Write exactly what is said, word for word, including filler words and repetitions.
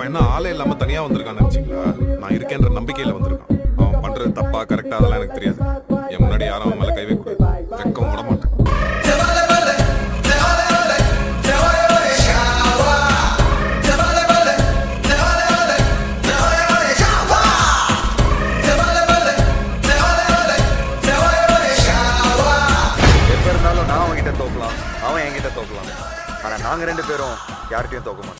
அவன் என்ன ஆளே இல்லாம தனியா வந்திருக்கான்னு நினைச்சீங்களா? நான் இருக்கேன்ற நம்பிக்கையில வந்திருக்கான். அவன் பண்றது தப்பா கரெக்டா அதெல்லாம் எனக்கு தெரியாது. என் முன்னாடி யாரும் அவன் மேல கை வைக்க கூடாது. வெக்கவும் விட மாட்டேன். எப்ப இருந்தாலும் நான் அவன்கிட்ட தோக்கலாம், அவன் என்கிட்ட தோக்கலாம். ஆனா நாங்க ரெண்டு பேரும் யார்கிட்டயும் தோக்க மாட்டோம்.